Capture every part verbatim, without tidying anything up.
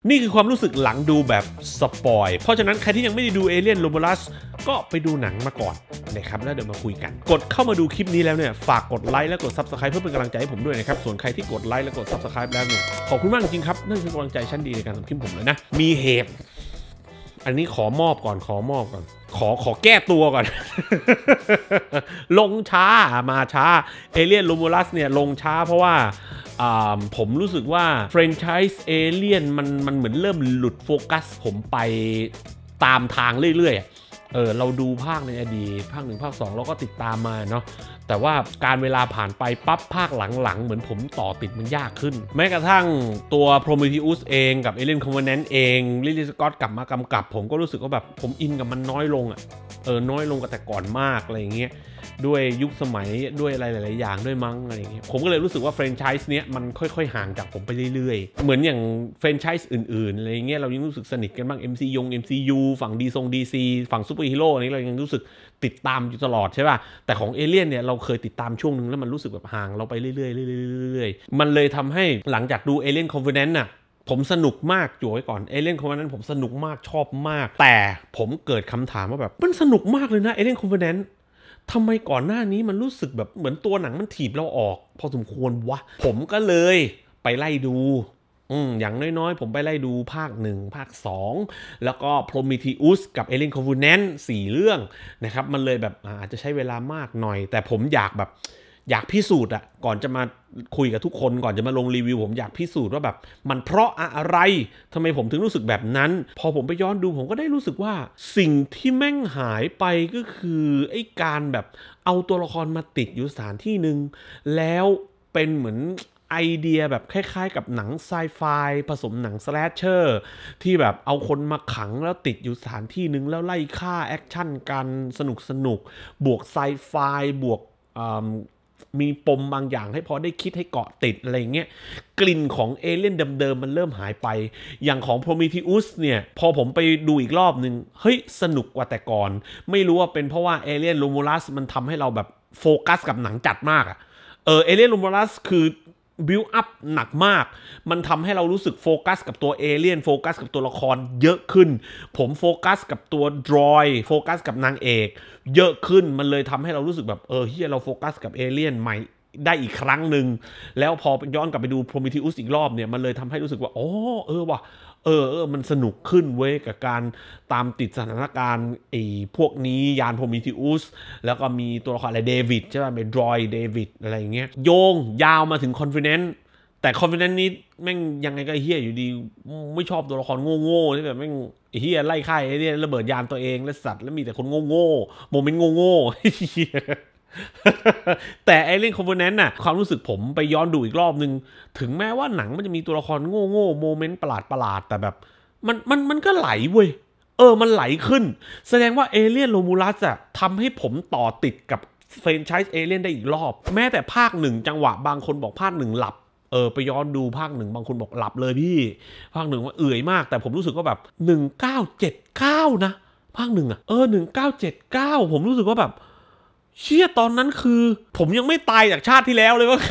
นี่คือความรู้สึกหลังดูแบบสปอยเพราะฉะนั้นใครที่ยังไม่ได้ดู Alien Romulus ก็ไปดูหนังมาก่อนนะครับแล้วเดี๋ยวมาคุยกันกดเข้ามาดูคลิปนี้แล้วเนี่ยฝากกดไลค์และกด Subscribe เพื่อเป็นกำลังใจให้ผมด้วยนะครับส่วนใครที่กดไลค์และกด Subscribe แล้วเนี่ยขอบคุณมากจริงๆครับนั่นคือกำลังใจชั้นดีในการทำคลิปผมเลยนะมีเหตุอันนี้ขอมอบก่อนขอมอบก่อนขอขอแก้ตัวก่อน ลงช้ามาช้า Alien Romulus เนี่ยลงช้าเพราะว่าผมรู้สึกว่าแฟรนไชส์เอเลียนมันมันเหมือนเริ่มหลุดโฟกัสผมไปตามทางเรื่อยๆเออเราดูภาคในอดีตภาคหนึ่งภาคสองเราก็ติดตามมาเนาะแต่ว่าการเวลาผ่านไปปั๊บภาคหลังๆเหมือนผมต่อติดมันยากขึ้นแม้กระทั่งตัว Prometheus เองกับ Alien Covenant เองลิลลี่สก็อตกลับมากำกับผมก็รู้สึกว่าแบบผมอินกับมันน้อยลงอ่ะเออน้อยลงกว่าแต่ก่อนมากอะไรอย่างเงี้ยด้วยยุคสมัยด้วยอะไรหลายๆอย่างด้วยมั้งอะไรอย่างเงี้ยผมก็เลยรู้สึกว่าแฟรนไชส์เนี้ยมันค่อยๆห่างจากผมไปเรื่อยๆเหมือนอย่างแฟรนไชส์อื่นๆอะไรอย่างเงี้ยเรายังรู้สึกสนิทกันบ้าง เอ็ม ซี ยง เอ็ม ซี ยู ฝั่งดีทรง ดี ซี ฝั่งซูเปอร์ฮีโร่นี้เรายังรู้สึกติดตามอยู่ตลอดใช่ป่ะแต่ของเอเลี่ยนเนี่ยเราเคยติดตามช่วงนึงแล้วมันรู้สึกแบบห่างเราไปเรื่อยๆเรื่อยๆมันเลยทำให้หลังจากดู Alien Covenant น่ะผมสนุกมากจู่ไว้ก่อน Alien Covenant ผมสนุกมากชอบมากแต่ผมเกิดคำถามว่าแบบมันสนุกมากเลยนะ Alien Covenantทำไมก่อนหน้านี้มันรู้สึกแบบเหมือนตัวหนังมันถีบเราออกพอสมควรวะผมก็เลยไปไล่ดูอืมอย่างน้อยๆผมไปไล่ดูภาคหนึ่งภาคสองแล้วก็ Prometheus กับ Alien Covenant สี่เรื่องนะครับมันเลยแบบอาจจะใช้เวลามากหน่อยแต่ผมอยากแบบอยากพิสูจน์อะก่อนจะมาคุยกับทุกคนก่อนจะมาลงรีวิวผมอยากพิสูจน์ว่าแบบมันเพราะอะไรทำไมผมถึงรู้สึกแบบนั้นพอผมไปย้อนดูผมก็ได้รู้สึกว่าสิ่งที่แม่งหายไปก็คือไอ้การแบบเอาตัวละครมาติดอยู่สถานที่หนึ่งแล้วเป็นเหมือนไอเดียแบบคล้ายๆกับหนังไซไฟผสมหนังสแลชเชอร์ที่แบบเอาคนมาขังแล้วติดอยู่สถานที่หนึ่งแล้วไล่ฆ่าแอคชั่นกันสนุกสนุกบวกไซไฟบวกมีปมบางอย่างให้พอได้คิดให้เกาะติดอะไรเงี้ยกลิ่นของเอเลี่ยนเดิมๆมันเริ่มหายไปอย่างของ Prometheus เนี่ยพอผมไปดูอีกรอบนึงเฮ้ยสนุกกว่าแต่ก่อนไม่รู้ว่าเป็นเพราะว่า Alien Romulus มันทำให้เราแบบโฟกัสกับหนังจัดมากอะเออ Alien Romulus คือบิวอัพหนักมากมันทำให้เรารู้สึกโฟกัสกับตัวเอเลี่ยนโฟกัสกับตัวละครเยอะขึ้นผมโฟกัสกับตัวดรอยโฟกัสกับนางเอกเยอะขึ้นมันเลยทำให้เรารู้สึกแบบเออเฮียเราโฟกัสกับเอเลี่ยนใหม่ได้อีกครั้งหนึ่งแล้วพอย้อนกลับไปดู Prometheus อีกรอบเนี่ยมันเลยทำให้รู้สึกว่าอ๋อเออว่ะเออเออมันสนุกขึ้นเว้ยกับการตามติดสถานการณ์ไอ้พวกนี้ยาน Prometheus แล้วก็มีตัวละครอะไรเดวิดใช่ป่ะเป็นดรอยเดวิดอะไรอย่างเงี้ยโยงยาวมาถึง Confidence แต่ Confidence นี้แม่งยังไงก็เฮี้ยอยู่ดีไม่ชอบตัวละครโง่ๆที่แบบแม่งเฮี้ยไล่ฆ่าไอ้เนี่ยระเบิดยานตัวเองและสัตว์แล้วมีแต่คนโง่ๆโมเมนต์โง่ๆแต่ Alien Covenant น่ะความรู้สึกผมไปย้อนดูอีกรอบนึงถึงแม้ว่าหนังมันจะมีตัวละครโง่ๆโมเมนต์ประหลาดๆแต่แบบมันมันมันก็ไหลเว้ยเออมันไหลขึ้นแสดงว่า Alien Romulus อะทำให้ผมต่อติดกับแฟรนไชส์ Alien ได้อีกรอบแม้แต่ภาคหนึ่งจังหวะบางคนบอกภาคหนึ่งหลับเออไปย้อนดูภาคหนึ่งบางคนบอกหลับเลยพี่ภาคหนึ่งว่าเอื่อยมากแต่ผมรู้สึกว่าแบบหนึ่งเก้าเจ็ดเก้านะภาคหนึ่งอะเออหนึ่งเก้าเจ็ดเก้าผมรู้สึกว่าแบบเชี่ยตอนนั้นคือผมยังไม่ตายจากชาติที่แล้วเลยว่า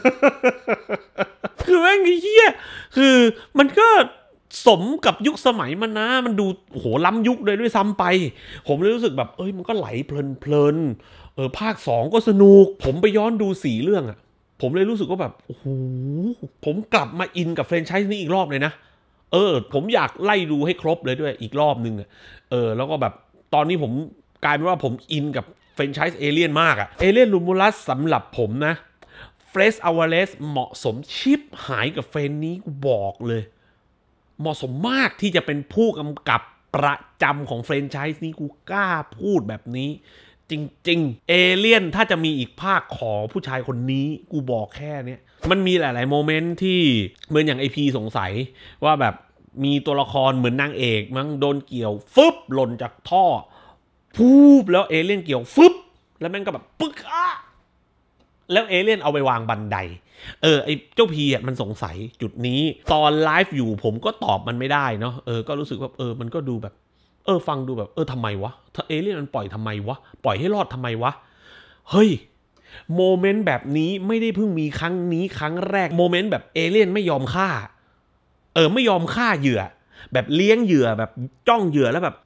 คือแม่งเฮี้ยคือมันก็สมกับยุคสมัยมันนะมันดูโหล้ำยุคเลยด้วยซ้ำไปผมเลยรู้สึกแบบเอ้ยมันก็ไหลเพลินๆเออภาคสองก็สนุกผมไปย้อนดูสี่เรื่องอะผมเลยรู้สึกว่าแบบโอ้โหผมกลับมาอินกับแฟรนไชส์นี้อีกรอบเลยนะเออผมอยากไล่ดูให้ครบเลยด้วยอีกรอบนึงเออแล้วก็แบบตอนนี้ผมกลายเป็นว่าผมอินกับแฟรนไชส์เอเลี่ยนมากอะเอเลี่ยนลูมูลัสสำหรับผมนะเฟรชอวาเลสเหมาะสมชิปหายกับเฟรนนี้กูบอกเลยเหมาะสมมากที่จะเป็นผู้กำกับประจำของแฟรนไชส์นี้กูกล้าพูดแบบนี้จริงๆเอเลี่ยนถ้าจะมีอีกภาคขอผู้ชายคนนี้กูบอกแค่นี้มันมีหลายๆโมเมนต์ที่เหมือนอย่างไอพีสงสัยว่าแบบมีตัวละครเหมือนนางเอกมั้งโดนเกี่ยวฟึบหล่นจากท่อพูบแล้วเอเลี่ยนเกี่ยวฟึบแล้วแม่งก็แบบปึ๊กอ่ะแล้วเอเลี่ยนเอาไปวางบันไดเออไอเจ้าพีอ่ะมันสงสัยจุดนี้ตอนไลฟ์อยู่ผมก็ตอบมันไม่ได้เนาะเออก็รู้สึกว่าเออมันก็ดูแบบเออฟังดูแบบเออทำไมวะถ้าเอเลี่ยนมันปล่อยทำไมวะปล่อยให้รอดทำไมวะเฮ้ยโมเมนต์แบบนี้ไม่ได้เพิ่งมีครั้งนี้ครั้งแรกโมเมนต์แบบเอเลี่ยนไม่ยอมฆ่าเออไม่ยอมฆ่าเหยื่อแบบเลี้ยงเหยื่อแบบจ้องเหยื่อแล้วแบบ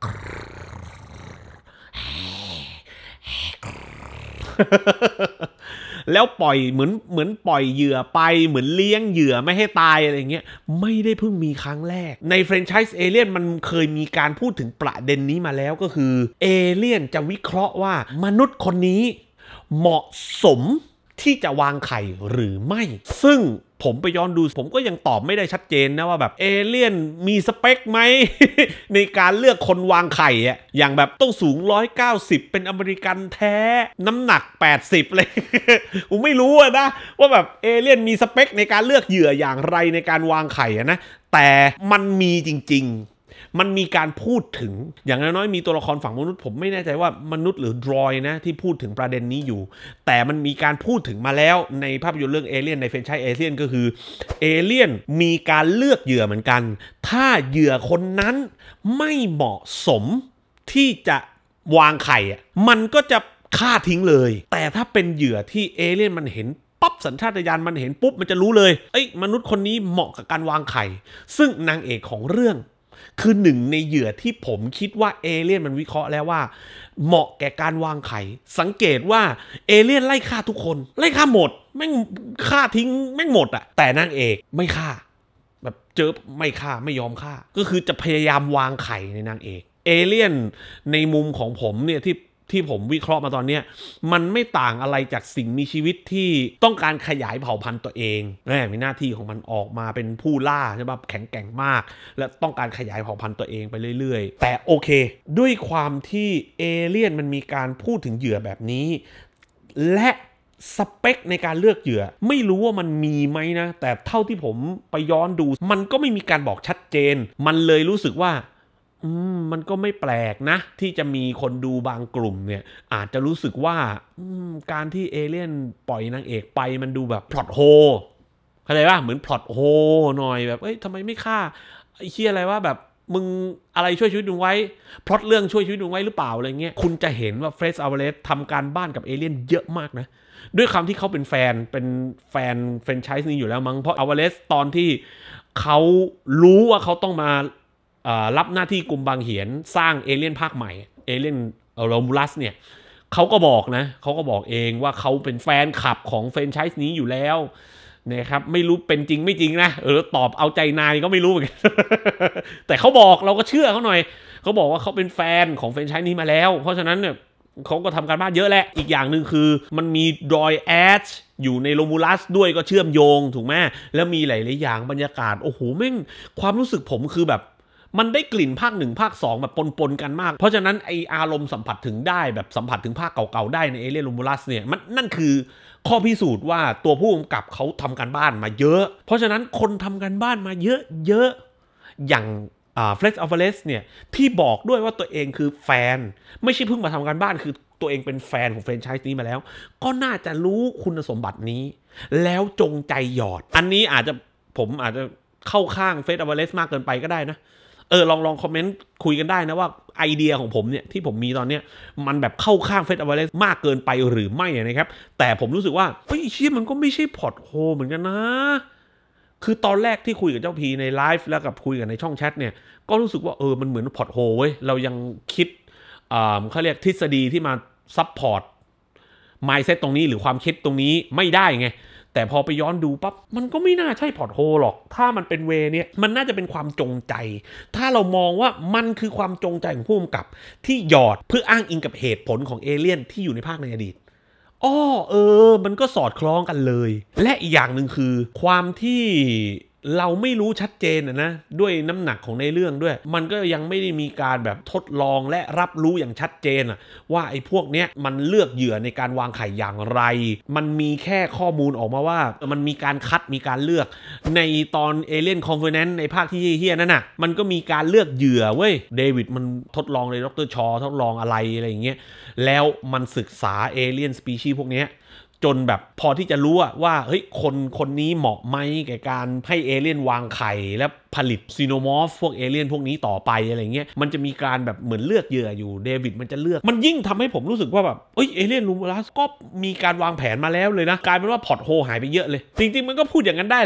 แล้วปล่อยเหมือนเหมือนปล่อยเหยื่อไปเหมือนเลี้ยงเหยื่อไม่ให้ตายอะไรเงี้ยไม่ได้เพิ่งมีครั้งแรกในแฟรนไชส์เอเลี่ยนมันเคยมีการพูดถึงประเด็นนี้มาแล้วก็คือเอเลี่ยนจะวิเคราะห์ว่ามนุษย์คนนี้เหมาะสมที่จะวางไข่หรือไม่ซึ่งผมไปย้อนดูผมก็ยังตอบไม่ได้ชัดเจนนะว่าแบบเอเลี่ยนมีสเปคไหม ในการเลือกคนวางไข่อะอย่างแบบต้องสูงหนึ่งร้อยเก้าสิบเป็นอเมริกันแท้น้ำหนักแปดสิบเลย ผมไม่รู้นะว่าแบบเอเลี่ยนมีสเปคในการเลือกเหยื่ออย่างไรในการวางไข่อะนะแต่มันมีจริงๆมันมีการพูดถึงอย่างน้อยๆมีตัวละครฝั่งมนุษย์ผมไม่แน่ใจว่ามนุษย์หรือดรอยนะที่พูดถึงประเด็นนี้อยู่แต่มันมีการพูดถึงมาแล้วในภาพยนตร์เรื่องเอเลี่ยนในแฟรนไชส์เอเลี่ยนก็คือเอเลี่ยนมีการเลือกเหยื่อเหมือนกันถ้าเหยื่อคนนั้นไม่เหมาะสมที่จะวางไข่อ่ะมันก็จะฆ่าทิ้งเลยแต่ถ้าเป็นเหยื่อที่เอเลี่ยนมันเห็นปั๊บสัญชาตญาณมันเห็นปุ๊บมันจะรู้เลยเอ้ยมนุษย์คนนี้เหมาะกับการวางไข่ซึ่งนางเอกของเรื่องคือหนึ่งในเหยื่อที่ผมคิดว่าเอเลี่ยนมันวิเคราะห์แล้วว่าเหมาะแก่การวางไข่สังเกตว่าเอเลี่ยนไล่ฆ่าทุกคนไล่ฆ่าหมดแม่งฆ่าทิ้งแม่งหมดอะแต่นางเอกไม่ฆ่าแบบเจอไม่ฆ่าไม่ยอมฆ่าก็คือจะพยายามวางไข่ในนางเอกเอเลี่ยนในมุมของผมเนี่ยที่ที่ผมวิเคราะห์มาตอนนี้มันไม่ต่างอะไรจากสิ่งมีชีวิตที่ต้องการขยายเผ่าพันธุ์ตัวเองแม่มีหน้าที่ของมันออกมาเป็นผู้ล่าใช่ป่ะแข็งแกร่งมากและต้องการขยายเผ่าพันธุ์ตัวเองไปเรื่อยๆแต่โอเคด้วยความที่เอเลี่ยนมันมีการพูดถึงเหยื่อแบบนี้และสเปคในการเลือกเหยื่อไม่รู้ว่ามันมีไหมนะแต่เท่าที่ผมไปย้อนดูมันก็ไม่มีการบอกชัดเจนมันเลยรู้สึกว่าอืมมันก็ไม่แปลกนะที่จะมีคนดูบางกลุ่มเนี่ยอาจจะรู้สึกว่าการที่เอเลี่ยนปล่อยนางเอกไปมันดูแบบพล็อตโฮเข้าใจป่ะเหมือนพล็อตโฮหน่อยแบบเอ้ยทำไมไม่ฆ่าไอ้เหี้ยอะไรว่าแบบมึงอะไรช่วยชีวิตมึงไว้พล็อตเรื่องช่วยชีวิตมึงไว้หรือเปล่าอะไรเงี้ยคุณจะเห็นว่าเฟรซอัลวาเรซทำการบ้านกับเอเลี่ยนเยอะมากนะด้วยคำที่เขาเป็นแฟนเป็นแฟนแฟรนไชส์นี้อยู่แล้วมั้งเพราะอัลวาเรซตอนที่เขารู้ว่าเขาต้องมารับหน้าที่กุมบางเหียนสร้างเอเลี่ยนภาคใหม่เอเลี่ยนโรมูลัสเนี่ยเขาก็บอกนะเขาก็บอกเองว่าเขาเป็นแฟนคลับของแฟรนไชส์นี้อยู่แล้วนะครับไม่รู้เป็นจริงไม่จริงนะเออตอบเอาใจนายก็ไม่รู้เหมือนกัน แต่เขาบอกเราก็เชื่อเขาหน่อยเขาบอกว่าเขาเป็นแฟนของแฟรนไชส์นี้มาแล้วเพราะฉะนั้นเนี่ยเขาก็ทำการบ้านเยอะแหละอีกอย่างหนึ่งคือมันมีดรอยแอชอยู่ในโรมูลัสด้วยก็เชื่อมโยงถูกไหมแล้วมีหลายๆอย่างบรรยากาศโอ้โหแม่งความรู้สึกผมคือแบบมันได้กลิ่นภาคหนึ่งภาคสองแบบปนๆกันมากเพราะฉะนั้นไออารมณ์สัมผัสถึงได้แบบสัมผัสถึงภาคเก่าๆได้ในเอเลี่ยนโรมูลัสเนี่ยมันนั่นคือข้อพิสูจน์ว่าตัวผู้กำกับเขาทำการบ้านมาเยอะเพราะฉะนั้นคนทำการบ้านมาเยอะๆอย่างเฟล็กซ์อัลวาเรซเนี่ยที่บอกด้วยว่าตัวเองคือแฟนไม่ใช่เพิ่งมาทำการบ้านคือตัวเองเป็นแฟนของแฟรนไชส์นี้มาแล้วก็น่าจะรู้คุณสมบัตินี้แล้วจงใจหยอดอันนี้อาจจะผมอาจจะเข้าข้างเฟล็กซ์อัลวาเรซมากเกินไปก็ได้นะเออลองลองคอมเมนต์คุยกันได้นะว่าไอเดียของผมเนี่ยที่ผมมีตอนเนี้ยมันแบบเข้าข้างเฟสอัลวาเรซมากเกินไปหรือไม่นะครับแต่ผมรู้สึกว่าเฮ้ยเชี่ยมันก็ไม่ใช่พอร์ตโฮเหมือนกันนะคือตอนแรกที่คุยกับเจ้าพีในไลฟ์แล้วกับคุยกันในช่องแชทเนี่ยก็รู้สึกว่าเออมันเหมือนพอร์ตโฮเว้ยเรายังคิดอ่าเขาเรียกทฤษฎีที่มาซัพพอร์ตมายด์เซ็ตตรงนี้หรือความคิดตรงนี้ไม่ได้ไงแต่พอไปย้อนดูปั๊บมันก็ไม่น่าใช่พอร์ตโฮหรอกถ้ามันเป็นเวเนี่ยมันน่าจะเป็นความจงใจถ้าเรามองว่ามันคือความจงใจของผู้กำกับที่หยอดเพื่ออ้างอิงกับเหตุผลของเอเลี่ยนที่อยู่ในภาคในอดีตอ้อเออมันก็สอดคล้องกันเลยและอีกอย่างหนึ่งคือความที่เราไม่รู้ชัดเจนนะด้วยน้ำหนักของในเรื่องด้วยมันก็ยังไม่ได้มีการแบบทดลองและรับรู้อย่างชัดเจนว่าไอ้พวกเนี้ยมันเลือกเหยื่อในการวางไข่อย่างไรมันมีแค่ข้อมูลออกมาว่ามันมีการคัดมีการเลือกในตอนเอเลี่ยนคอนเฟอเรนซ์ในภาคที่เฮี้ยนั่นน่ะมันก็มีการเลือกเหยื่อเว้ยเดวิดมันทดลองเลยดร.ชอทดลองอะไรอะไรอย่างเงี้ยแล้วมันศึกษาเอเลี่ยนสปีชีส์พวกเนี้ยจนแบบพอที่จะรู้ว่าเฮ้ยคนคนนี้เหมาะไหมแก่การให้เอเลี่ยนวางไข่และผลิตซีโนมอร์ฟพวกเอเลี่ยนพวกนี้ต่อไปอะไรเงี้ยมันจะมีการแบบเหมือนเลือกเหยื่ออยู่เดวิดมันจะเลือกมันยิ่งทำให้ผมรู้สึกว่าแบบเอ้ยเอเลี่ยนลูมูลัสก็มีการวางแผนมาแล้วเลยนะกลายเป็นว่าพอร์ตโฮหายไปเยอะเลยจริงๆมันก็พูดอย่างนั้นได้แหละ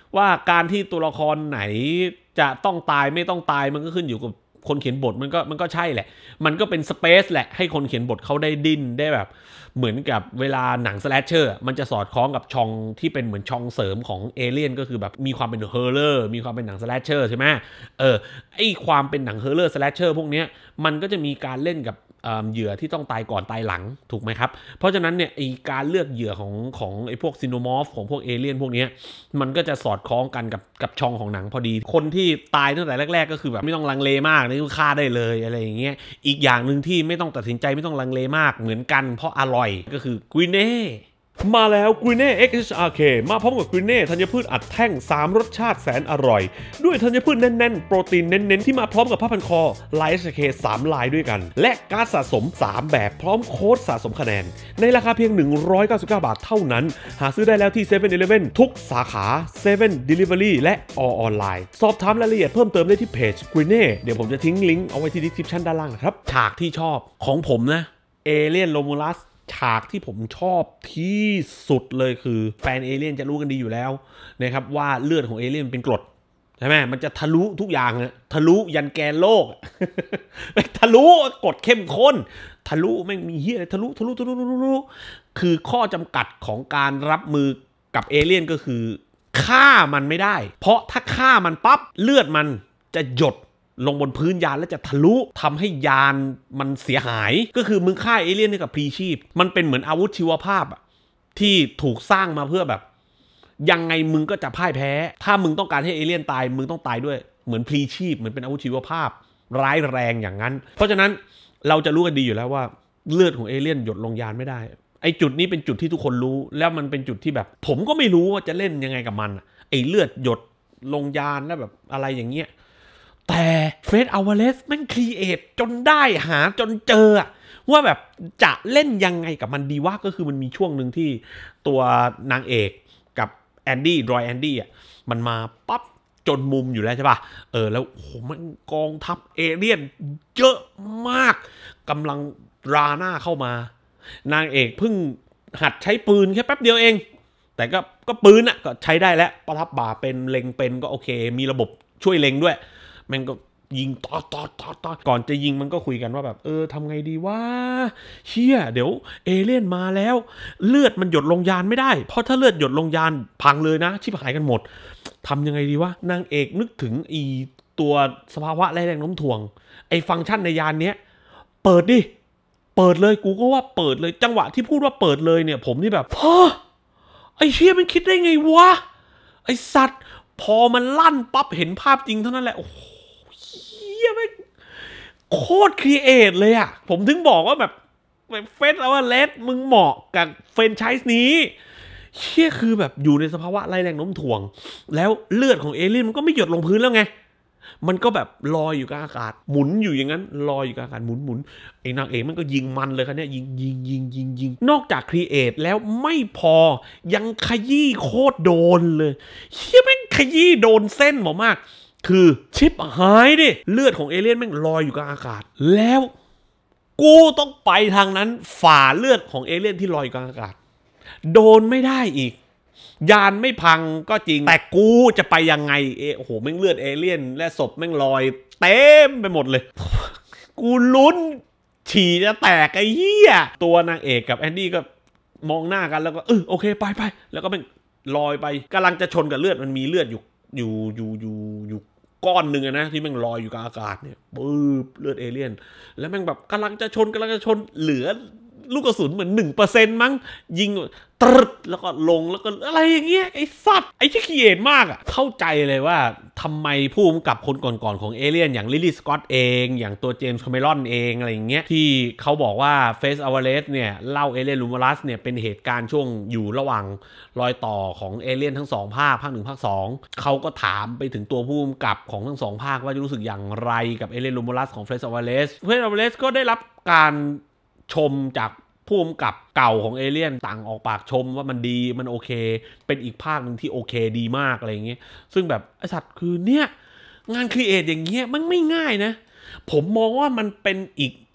ว่าการที่ตัวละครไหนจะต้องตายไม่ต้องตายมันก็ขึ้นอยู่กับคนเขียนบทมันก็มันก็ใช่แหละมันก็เป็นสเปซแหละให้คนเขียนบทเขาได้ดิ้นได้แบบเหมือนกับเวลาหนังสแลชเชอร์มันจะสอดคล้องกับช่องที่เป็นเหมือนช่องเสริมของเอเลี่ยนก็คือแบบมีความเป็นเฮอร์เรอร์มีความเป็นหนังสแลชเชอร์ใช่ไหมเออไอความเป็นหนังเฮอร์เรอร์สแลชเชอร์พวกนี้มันก็จะมีการเล่นกับเหยื่อที่ต้องตายก่อนตายหลังถูกไหมครับเพราะฉะนั้นเนี่ยไอการเลือกเหยื่อของของไอพวกซิโนมอร์ฟของพวกเอเลี่ยนพวกนี้มันก็จะสอดคล้องกันกับกับช่องของหนังพอดีคนที่ตายตั้งแต่แรกๆก็คือแบบไม่ต้องลังเลมากนี่คือฆ่าได้เลยอะไรอย่างเงี้ยอีกอย่างหนึ่งที่ไม่ต้องตัดสินใจไม่ต้องลังเลมากเหมือนกันเพราะอร่อยก็คือกวินเน่มาแล้วกวินเน่ เอ็กซ์ เอช อาร์ เค มาพร้อมกับกวินเน่ธัญพืชอัดแท่งสามรสชาติแสนอร่อยด้วยธัญพืชแน่นๆโปรตีนเน้นๆที่มาพร้อมกับผ้าพันคอลาย เอส เค สามลายด้วยกันและการสะสมสามแบบพร้อมโค้ดสะสมคะแนนในราคาเพียงหนึ่งร้อยเก้าสิบเก้าบาทเท่านั้นหาซื้อได้แล้วที่ เซเว่น อีเลฟเว่น ทุกสาขา เซเว่น Delivery และออนไลน์สอบถามรายละเอียดเพิ่มเติมได้ที่เพจกวินเน่เดี๋ยวผมจะทิ้งลิงก์เอาไว้ที่ description ด้านล่างนะครับฉากที่ชอบของผมนะเอเลี่ยนโรมูลัสฉากที่ผมชอบที่สุดเลยคือแฟนเอเลี่ยนจะรู้กันดีอยู่แล้วนะครับว่าเลือดของเอเลี่ยนเป็นกรดใช่ไหมมันจะทะลุทุกอย่างนะทะลุยันแกนโลก ทะลุกรดเข้มข้นทะลุไม่มีเหี้ยอะไรทะลุทะลุทะลุทะลุคือข้อจำกัดของการรับมือกับเอเลี่ยนก็คือฆ่ามันไม่ได้เพราะถ้าฆ่ามันปั๊บเลือดมันจะหยดลงบนพื้นยานแล้วจะทะลุทำให้ยานมันเสียหายก็คือมึงฆ่าเอเลี่ยนกับพลีชีพมันเป็นเหมือนอาวุธชีวภาพอะที่ถูกสร้างมาเพื่อแบบยังไงมึงก็จะพ่ายแพ้ถ้ามึงต้องการให้เอเลี่ยนตายมึงต้องตายด้วยเหมือนพลีชีพเหมือนเป็นอาวุธชีวภาพร้ายแรงอย่างนั้นเพราะฉะนั้นเราจะรู้กันดีอยู่แล้วว่าเลือดของเอเลี่ยนหยดลงยานไม่ได้ไอจุดนี้เป็นจุดที่ทุกคนรู้แล้วมันเป็นจุดที่แบบผมก็ไม่รู้ว่าจะเล่นยังไงกับมันไอเลือดหยดลงยานแล้วแบบอะไรอย่างเงี้ยแต่เฟรดอัลวาเรสแม่งครีเอทจนได้หาจนเจอว่าแบบจะเล่นยังไงกับมันดีว่าก็คือมันมีช่วงหนึ่งที่ตัวนางเอกกับแอนดี้รอยแอนดี้อ่ะมันมาปั๊บจนมุมอยู่แล้วใช่ป่ะเออแล้วโหมันกองทัพเอเลี่ยนเยอะมากกำลังราหน้าเข้ามานางเอกเพิ่งหัดใช้ปืนแค่แป๊บเดียวเองแต่ก็ก็ปืนอ่ะก็ใช้ได้แล้วประทับบ่าเป็นเล็งเป็นก็โอเคมีระบบช่วยเล็งด้วยมันก็ยิงต่อต่อต่อต่อก่อนจะยิงมันก็คุยกันว่าแบบเออทำไงดีว่าเชี่ยเดี๋ยวเอเลี่ยนมาแล้วเลือดมันหยดลงยานไม่ได้เพราะถ้าเลือดหยดลงยานพังเลยนะชิบหายกันหมดทำยังไงดีวะนางเอกนึกถึงอีตัวสภาวะแรงโน้มถ่วงไอฟังก์ชันในยานเนี้ยเปิดดิเปิดเลยกูก็ว่าเปิดเลยจังหวะที่พูดว่าเปิดเลยเนี่ยผมนี่แบบฮะไอเชี่ยมันคิดได้ไงวะไอสัตว์พอมันลั่นปั๊บเห็นภาพจริงเท่านั้นแหละโอ้โหเฮียไม่โคตรครีเอทเลยอ่ะผมถึงบอกว่าแบบเฟสแล้วว่าเลสมึงเหมาะกับเฟรนไชส์นี้เชี่ยคือแบบอยู่ในสภาวะไร้แรงโน้มถ่วงแล้วเลือดของเอเลี่ยนมันก็ไม่หยดลงพื้นแล้วไงมันก็แบบลอยอยู่กลางอากาศหมุนอยู่อย่างนั้นลอยอยู่กลางอากาศหมุนหมุนไอ้นางเอกมันก็ยิงมันเลยครับเนี่ยยิงยิงยิงยิงยิงนอกจากครีเอทแล้วไม่พอยังขยี้โคตรโดนเลยเชี่ยแม่งขยี้โดนเส้นหมอมากคือชิปหายดิเลือดของเอเลี่ยนแม่งลอยอยู่กลางอากาศแล้วกูต้องไปทางนั้นฝ่าเลือดของเอเลี่ยนที่ลอยอยู่กลางอากาศโดนไม่ได้อีกยานไม่พังก็จริงแต่กูจะไปยังไงเอโอ้โหแม่งเลือดเอเลี่ยนและศพแม่งลอยเต็มไปหมดเลยกูลุ้นฉี่จะแตกไอ้เหี้ยตัวนางเอกกับแอนดี้ก็มองหน้ากันแล้วก็เออโอเคไปไปแล้วก็แม่งลอยไปกำลังจะชนกับเลือดมันมีเลือดอยู่อยู่อยู่อยู่อยู่ก้อนหนึ่งนะที่แม่งลอยอยู่กลางอากาศเนี่ยปื๊บเลือดเอเลี่ยนแล้วแม่งแบบกำลังจะชนกำลังจะชนเหลือลูกกระสุนเหมือน หนึ่งเปอร์เซ็นต์ มั้งยิงตรึดแล้วก็ลงแล้วก็อะไรอย่างเงี้ยไอ้สัตว์ไอ้ที่ขี้เกียจมากอ่ะเข้าใจเลยว่าทำไมผู้กำกับคนก่อนๆของเอเลี่ยนอย่างลิลลี่สกอตเองอย่างตัวเจมส์คาเมรอนเองอะไรอย่างเงี้ยที่เขาบอกว่าเฟสอัลวาเรสเนี่ยเล่าเอเลี่ยนลูมารัสเนี่ยเป็นเหตุการณ์ช่วงอยู่ระหว่างรอยต่อของเอเลี่ยนทั้งสองภาคภาคหนึ่งภาคสองเขาก็ถามไปถึงตัวผู้กำกับของทั้งสองภาคว่าจะรู้สึกอย่างไรกับเอเลี่ยนลูมารัสของเฟสอัลวาเรสเฟสอัลวาเรสก็ได้รับการชมจากผู้กำกับเก่าของเอเลี่ยนต่างออกปากชมว่ามันดีมันโอเคเป็นอีกภาคหนึ่งที่โอเคดีมากอะไรอย่างเงี้ยซึ่งแบบไอสัตว์คือเนี่ยงานครีเอทอย่างเงี้ยมันไม่ง่ายนะผมมองว่ามันเป็นอีก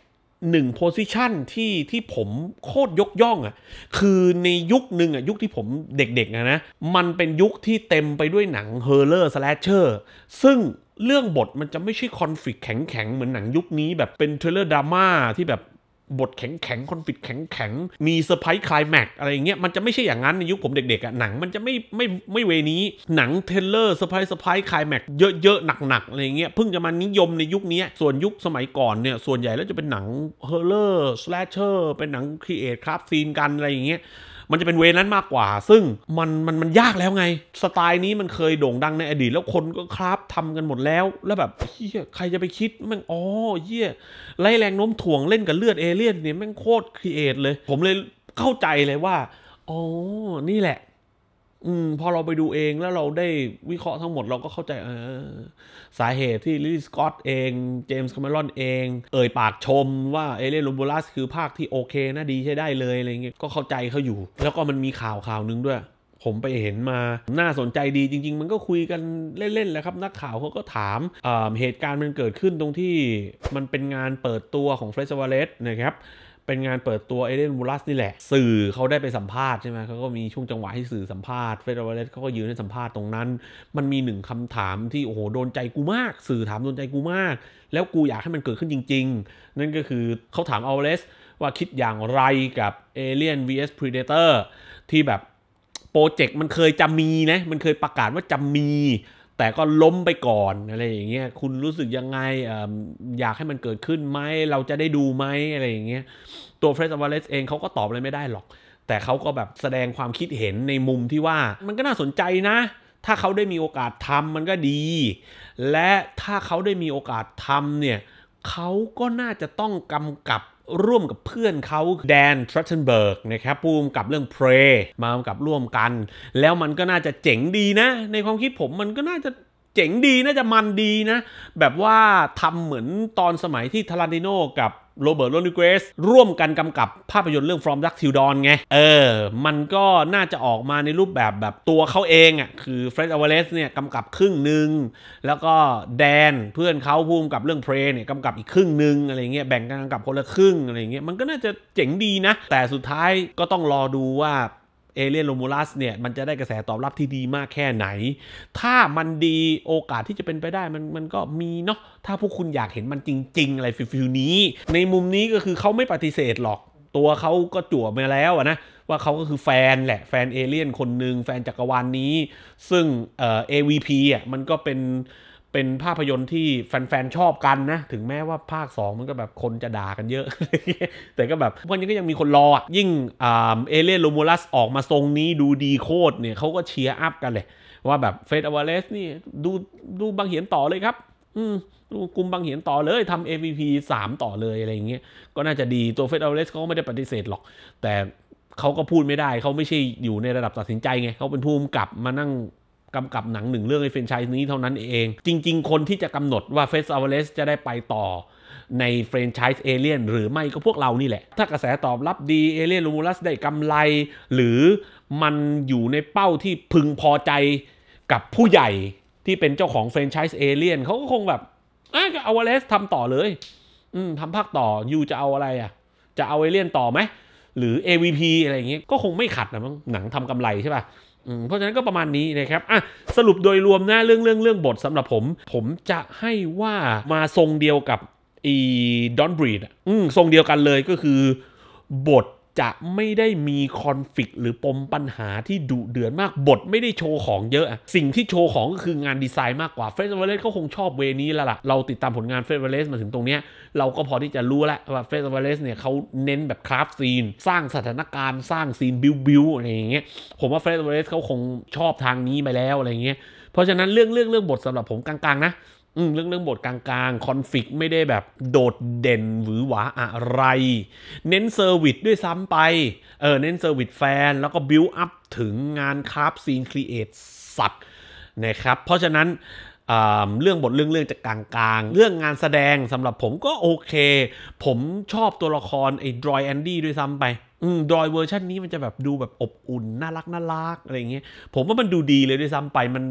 หนึ่งโพสิชันที่ที่ผมโคตรยกย่องอ่ะคือในยุคหนึ่งอ่ะยุคที่ผมเด็กๆนะนะมันเป็นยุคที่เต็มไปด้วยหนังเฮอร์เลอร์สแลชเชอร์ซึ่งเรื่องบทมันจะไม่ใช่คอนฟ lict แข็งๆเหมือนหนังยุคนี้แบบเป็นเทเลอร์ดราม่าที่แบบบทแข็งๆคอนฟ lict แข็งๆมีเซอร์ไพรส์คลายแม็กอะไรอย่างเงี้ยมันจะไม่ใช่อย่างนั้นในยุคผมเด็กๆอ่ะหนังมันจะไม่ไม่ไม่เวนี้หนังเทเลอร์เซอร์ไพรส์เซอร์ไพรส์คลายแม็กเยอะๆหนักๆอะไรอย่างเงี้ยเพิ่งจะมานิยมในยุคนี้ส่วนยุคสมัยก่อนเนี่ยส่วนใหญ่แล้วจะเป็นหนังเฮอร์เลอร์สแลชเชอร์เป็นหนังครีเอทคราฟซีนกันอะไรอย่างเงี้ยมันจะเป็นเวนั้นมากกว่าซึ่งมันมันมันยากแล้วไงสไตล์นี้มันเคยโด่งดังในอดีตแล้วคนก็คราฟทำกันหมดแล้วแล้วแบบเฮียใครจะไปคิดแม่งอ๋อเฮียไล่แรงโน้มถ่วงเล่นกับเลือดเอเลี่ยนเนี่ยแม่งโคตรครีเอทเลยผมเลยเข้าใจเลยว่าอ๋อนี่แหละอืมพอเราไปดูเองแล้วเราได้วิเคราะห์ทั้งหมดเราก็เข้าใจเออสาเหตุที่ลิลลี่สกอตเองเจมส์คาเมรอนเองเอ่ยปากชมว่าเอเลียนโรมูลัสคือภาคที่โอเคนะดีใช้ได้เลยอะไรเงี้ยก็เข้าใจเขาอยู่แล้วก็มันมีข่าวข่าวนึงด้วยผมไปเห็นมาน่าสนใจดีจริงๆมันก็คุยกันเล่นๆแหละครับนักข่าวเขาก็ถามเหตุการณ์มันเกิดขึ้นตรงที่มันเป็นงานเปิดตัวของเฟรชวาเลสนะครับเป็นงานเปิดตัวเอเลียนมูลัสนี่แหละสื่อเขาได้ไปสัมภาษณ์ใช่ไหมเขาก็มีช่วงจังหวะให้สื่อสัมภาษณ์เฟเดอเรสเขาก็ยืนให้สัมภาษณ์ตรงนั้นมันมีหนึ่งคำถามที่โอ้โหโดนใจกูมากสื่อถามโดนใจกูมากแล้วกูอยากให้มันเกิดขึ้นจริงๆนั่นก็คือเขาถามอัลเวสว่าคิดอย่างไรกับ Alien วี เอส Predator ที่แบบโปรเจกต์มันเคยจะมีนะมันเคยประกาศว่าจะมีแต่ก็ล้มไปก่อนอะไรอย่างเงี้ยคุณรู้สึกยังไง อ, อยากให้มันเกิดขึ้นไหมเราจะได้ดูไหมอะไรอย่างเงี้ยตัวเฟรด อวาเลสเองเขาก็ตอบอะไรไม่ได้หรอกแต่เขาก็แบบแสดงความคิดเห็นในมุมที่ว่ามันก็น่าสนใจนะถ้าเขาได้มีโอกาสทำมันก็ดีและถ้าเขาได้มีโอกาสทำเนี่ยเขาก็น่าจะต้องกำกับร่วมกับเพื่อนเขาแดนทรัตเทนเบิร์กนะครับผู้กำกับเรื่อง Prey มากำกับร่วมกันแล้วมันก็น่าจะเจ๋งดีนะในความคิดผมมันก็น่าจะเจ๋งดีน่าจะมันดีนะแบบว่าทำเหมือนตอนสมัยที่ทารันติโนกับโรเบิร์ต โรดริเกสร่วมกันกำกับภาพยนตร์เรื่อง From Dusk Till Dawn ไงเออมันก็น่าจะออกมาในรูปแบบแบบตัวเขาเองอ่ะคือเฟรด อวาเลสเนี่ยกำกับครึ่งหนึ่งแล้วก็แดนเพื่อนเขาพูดกับเรื่อง Prey เนี่ยกำกับอีกครึ่งหนึ่งอะไรเงี้ยแบ่งกันกำกับคนละครึ่งอะไรเงี้ยมันก็น่าจะเจ๋งดีนะแต่สุดท้ายก็ต้องรอดูว่าเอเลียนโรมูลัสเนี่ยมันจะได้กระแสตอบรับที่ดีมากแค่ไหนถ้ามันดีโอกาสที่จะเป็นไปได้มันมันก็มีเนาะถ้าพวกคุณอยากเห็นมันจริงๆอะไรฟิลนี้ในมุมนี้ก็คือเขาไม่ปฏิเสธหรอกตัวเขาก็จั่วมาแล้วนะว่าเขาก็คือแฟนแหละแฟนเอเลียนคนหนึ่งแฟนจักรวาล น, นี้ซึ่งเอ่อ เอ วี พี อ่ะมันก็เป็นเป็นภาพยนตร์ที่แฟนๆชอบกันนะถึงแม้ว่าภาคสองมันก็แบบคนจะด่ากันเยอะ แต่ก็แบบวันนี้ก็ยังมีคนรอยิ่งอ่าเอเลียนโรมูลัสออกมาทรงนี้ดูดีโคตรเนี่ยเขาก็เชียร์อัพกันเลยว่าแบบเฟรด อวาเลสนี่ดูดูบางเหียนต่อเลยครับอืมดูกลุ่มบางเหียนต่อเลยทำ เอ วี พี สามต่อเลยอะไรอย่างเงี้ยก็น่าจะดีตัวเฟรด อวาเลสเขาก็ไม่ได้ปฏิเสธหรอกแต่เขาก็พูดไม่ได้เขาไม่ใช่อยู่ในระดับตัดสินใจไงเขาเป็นผู้กำกับมานั่งกำกับหนังหนึ่งเรื่องในแฟรนไชส์นี้เท่านั้นเองจริงๆคนที่จะกำหนดว่าเฟรด อวาเลสจะได้ไปต่อในแฟรนไชส์เอเลียนหรือไม่ก็พวกเรานี่แหละถ้ากระแสตอบรับดีเอเลียนโรมูลัสได้กำไรหรือมันอยู่ในเป้าที่พึงพอใจกับผู้ใหญ่ที่เป็นเจ้าของแฟรนไชส์เอเลียนเขาก็คงแบบอ่ะก็อวาเลสทำต่อเลยอืมทำภาคต่อยูจะเอาอะไรอ่ะจะเอาเอเลียนต่อไหมหรือ เอ วี พี อะไรอย่างเงี้ยก็คงไม่ขัดนะมั้งหนังทำกำไรใช่ป่ะเพราะฉะนั้นก็ประมาณนี้นะครับอ่ะสรุปโดยรวมนะเรื่องเรื่องเรื่องบทสำหรับผมผมจะให้ว่ามาทรงเดียวกับอีดอนบรีดอืมทรงเดียวกันเลยก็คือบทจะไม่ได้มีคอนฟลิกต์หรือปมปัญหาที่ดุเดือดมากบทไม่ได้โชว์ของเยอะสิ่งที่โชว์ของก็คืองานดีไซน์มากกว่าเฟรด อวาเลสเขาคงชอบเวนี้แล้วล่ะเราติดตามผลงานเฟรด อวาเลสมาถึงตรงเนี้ยเราก็พอที่จะรู้แล้วว่าเฟรด อวาเลสเนี่ยเขาเน้นแบบคราฟซีนสร้างสถานการณ์สร้างซีนบิวบิวอะไรอย่างเงี้ยผมว่าเฟรด อวาเลสเขาคงชอบทางนี้ไปแล้วอะไรเงี้ยเพราะฉะนั้นเรื่องเรื่องเรื่องบทสำหรับผมกลางๆนะอืมเรื่องเรื่องบทกลางๆคอนฟลิกต์ไม่ได้แบบโดดเด่นหรือหวาอะไรเน้นเซอร์วิสด้วยซ้ำไปเออเน้นเซอร์วิสแฟนแล้วก็บิวอัพถึงงานคราฟซีนครีเอทสัตว์นะครับเพราะฉะนั้นเรื่องบทเรื่องเรื่องจะกลางๆเรื่องงานแสดงสำหรับผมก็โอเคผมชอบตัวละครไอ้ดรอยแอนดี้ด้วยซ้ำไปอืมดรอยเวอร์ชันนี้มันจะแบบดูแบบอบอุ่นน่ารักน่ารักอะไรอย่างเงี้ยผมว่ามันดูดีเลยด้วยซ้ำไปมัน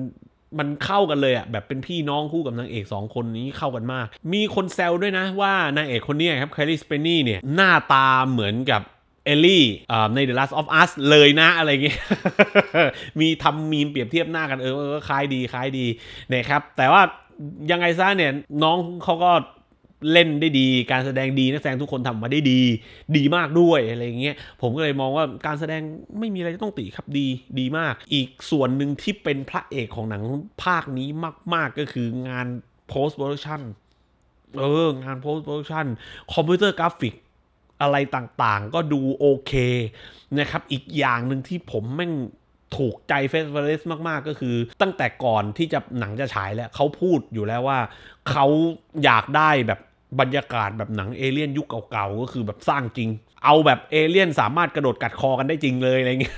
มันเข้ากันเลยอ่ะแบบเป็นพี่น้องคู่กับนางเอกสองคนนี้เข้ากันมากมีคนแซวด้วยนะว่านางเอกคนนี้ครับไคลลี่สเปนนี่เนี่ยหน้าตาเหมือนกับเอลลี่ใน The Last of Us เลยนะอะไรเงี้ย มีทำมีมเปรียบเทียบหน้ากันเออเออคล้ายดีคล้ายดีนะครับแต่ว่ายังไงซะเนี่ยน้องเขาก็เล่นได้ดีการแสดงดีนักแสดงทุกคนทำมาได้ดีดีมากด้วยอะไรเงี้ยผมก็เลยมองว่าการแสดงไม่มีอะไรต้องติครับดีดีมากอีกส่วนหนึ่งที่เป็นพระเอกของหนังภาคนี้มากๆก็คืองาน post production เอองาน post production คอมพิวเตอร์กราฟิกอะไรต่างๆก็ดูโอเคนะครับอีกอย่างหนึ่งที่ผมแม่งถูกใจเฟสเฟสมากๆก็คือตั้งแต่ก่อนที่จะหนังจะฉายแล้วเขาพูดอยู่แล้วว่าเขาอยากได้แบบบรรยากาศแบบหนังเอเลี่ยนยุคเก่าๆก็คือแบบสร้างจริงเอาแบบเอเลี่ยนสามารถกระโดดกัดคอกันได้จริงเลยอะไรเงี้ย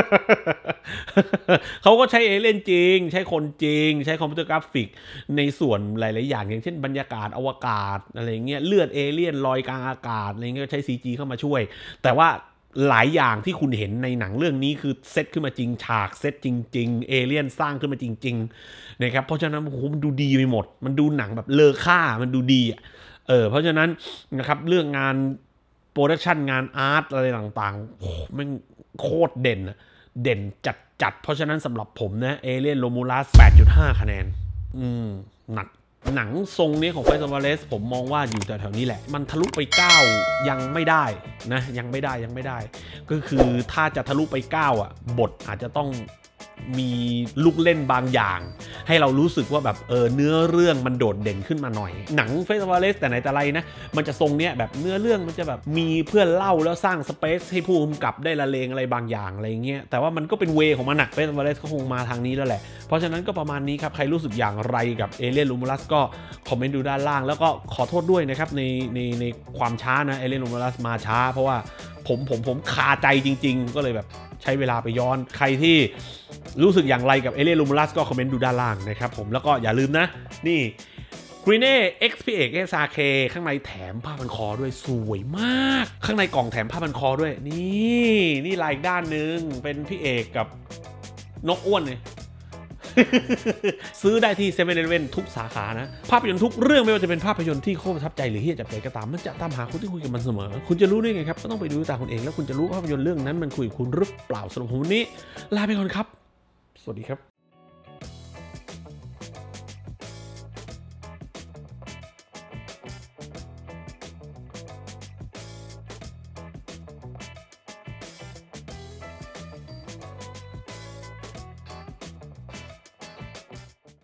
เขาก็ใช้เอเลี่ยนจริงใช้คนจริงใช้คอมพิวเตอร์กราฟิกในส่วนหลายๆอย่างอย่างเช่นบรรยากาศอวกาศอะไรเงี้ยเลือดเอเลี่ยนลอยกลางอากาศอะไรเงี้ยใช้ ซี จี เข้ามาช่วยแต่ว่าหลายอย่างที่คุณเห็นในหนังเรื่องนี้คือเซตขึ้นมาจริงฉากเซตจริงๆเอเลี่ยนสร้างขึ้นมาจริงๆนะครับเพราะฉะนั้นโอ้โหมันดูดีไปหมดมันดูหนังแบบเลอค่ามันดูดีอ่ะเออเพราะฉะนั้นนะครับเรื่องงานโปรดักชันงานอาร์ตอะไรต่างๆโอ้มันโคตรเด่นเด่นจัดจัดเพราะฉะนั้นสำหรับผมนะเอเลียนโรมูลัส แปดจุดห้า คะแนนอืมหนักหนังทรงนี้ของเฟสวาเลสผมมองว่าอยู่แถวๆนี้แหละมันทะลุไปเก้ายังไม่ได้นะยังไม่ได้ยังไม่ได้ก็คือถ้าจะทะลุไปเก้าอ่ะบทอาจจะต้องมีลูกเล่นบางอย่างให้เรารู้สึกว่าแบบเออเนื้อเรื่องมันโดดเด่นขึ้นมาหน่อยหนังเฟสวาเลสแต่ไหนแต่ไรนะมันจะทรงเนี้ยแบบเนื้อเรื่องมันจะแบบมีเพื่อนเล่าแล้วสร้างสเปซให้ผู้กำกับได้ละเลงอะไรบางอย่างอะไรเงี้ยแต่ว่ามันก็เป็นเวของมันหนักเฟสวาเลสก็คงมาทางนี้แล้วแหละเพราะฉะนั้นก็ประมาณนี้ครับใครรู้สึกอย่างไรกับเอเลียนลูมูลัสก็คอมเมนต์ดูด้านล่างแล้วก็ขอโทษด้วยนะครับในในในความช้านะเอเลียนลูมูลัสมาช้าเพราะว่าผมผมผมคาใจจริงๆก็เลยแบบใช้เวลาไปย้อนใครที่รู้สึกอย่างไรกับเอเลียนลูมูลัสก็คอมเมนต์ดูด้านล่างนะครับผมแล้วก็อย่าลืมนะนี่กรีเน่ X พี เอ็กซ์ เอส อาร์ เค ข้างในแถมผ้าพันคอด้วยสวยมากข้างในกล่องแถมผ้าพันคอด้วยนี่นี่ลายอีกด้านหนึ่งเป็นพี่เอกกับนกอ้วนเลย ซื้อได้ที่เซเว่น อีเลฟเว่นทุกสาขานะภาพยนตร์ทุกเรื่องไม่ว่าจะเป็นภาพยนตร์ที่โคตรประทับใจหรือที่จับใจก็ตามมันจะตามหาคนที่คุยกับมันเสมอคุณจะรู้ได้ไงครับก็ต้องไปดูตาคุณเองแล้วคุณจะรู้ภาพยนตร์เรื่องนั้นมันคุยกับคุณหรือเปล่าสำหรับผมวันนี้ลาไปก่อนครับสวัสดีครับ